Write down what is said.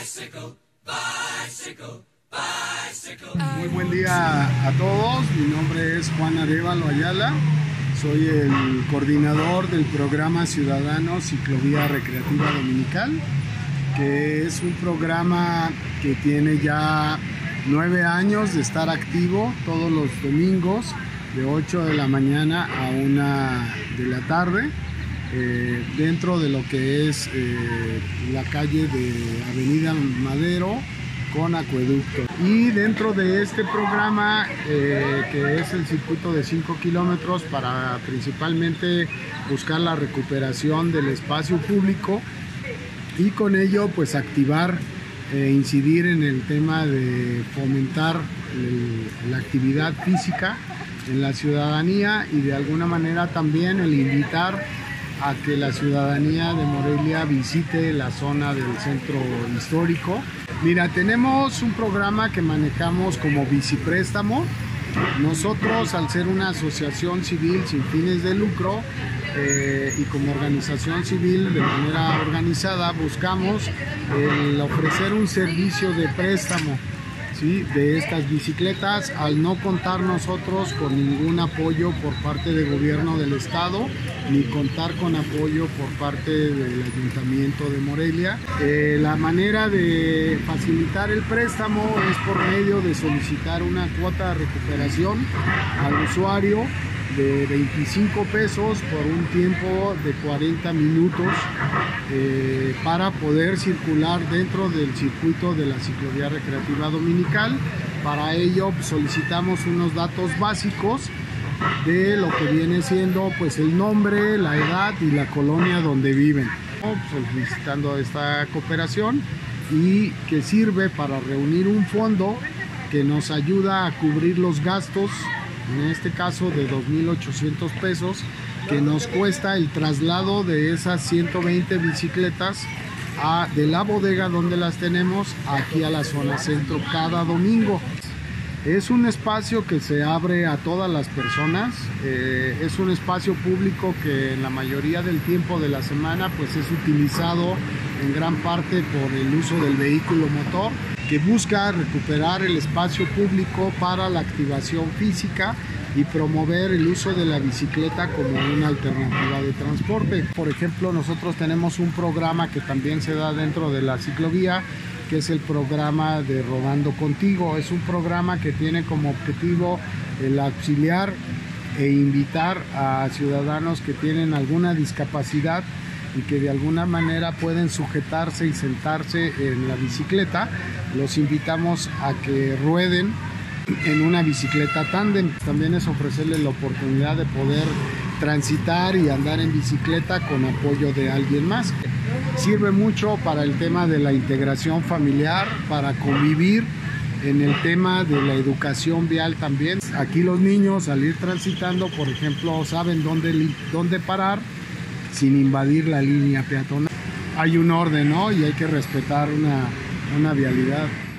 Bicycle, bicycle, bicycle. Muy buen día a todos, mi nombre es Juan Arévalo Ayala, soy el coordinador del programa Ciudadano Ciclovía Recreativa Dominical, que es un programa que tiene ya 9 años de estar activo todos los domingos de 8 de la mañana a 1 de la tarde. Dentro de lo que es la calle de Avenida Madero con Acueducto. Y dentro de este programa, que es el circuito de 5 kilómetros, para principalmente buscar la recuperación del espacio público y con ello pues activar e incidir en el tema de fomentar la actividad física en la ciudadanía y de alguna manera también el invitar a que la ciudadanía de Morelia visite la zona del centro histórico. Mira, tenemos un programa que manejamos como Bicipréstamo. Nosotros, al ser una asociación civil sin fines de lucro y como organización civil de manera organizada, buscamos ofrecer un servicio de préstamo, ¿sí?, de estas bicicletas, al no contar nosotros con ningún apoyo por parte del gobierno del estado, ni contar con apoyo por parte del Ayuntamiento de Morelia. La manera de facilitar el préstamo es por medio de solicitar una cuota de recuperación al usuario de 25 pesos por un tiempo de 40 minutos para poder circular dentro del circuito de la ciclovía recreativa dominical. Para ello solicitamos unos datos básicos de lo que viene siendo pues el nombre, la edad y la colonia donde viven, solicitando esta cooperación, y que sirve para reunir un fondo que nos ayuda a cubrir los gastos, en este caso de 2,800 pesos, que nos cuesta el traslado de esas 120 bicicletas de la bodega donde las tenemos aquí a la zona centro cada domingo. Es un espacio que se abre a todas las personas, es un espacio público que en la mayoría del tiempo de la semana pues es utilizado en gran parte por el uso del vehículo motor, que busca recuperar el espacio público para la activación física y promover el uso de la bicicleta como una alternativa de transporte. Por ejemplo, nosotros tenemos un programa que también se da dentro de la ciclovía, que es el programa de Rodando Contigo. Es un programa que tiene como objetivo el auxiliar e invitar a ciudadanos que tienen alguna discapacidad y que de alguna manera pueden sujetarse y sentarse en la bicicleta. Los invitamos a que rueden en una bicicleta tándem. También es ofrecerles la oportunidad de poder transitar y andar en bicicleta con apoyo de alguien más. Sirve mucho para el tema de la integración familiar, para convivir en el tema de la educación vial también. Aquí los niños, al ir transitando, por ejemplo, saben dónde parar sin invadir la línea peatonal. Hay un orden, ¿no? Y hay que respetar una vialidad.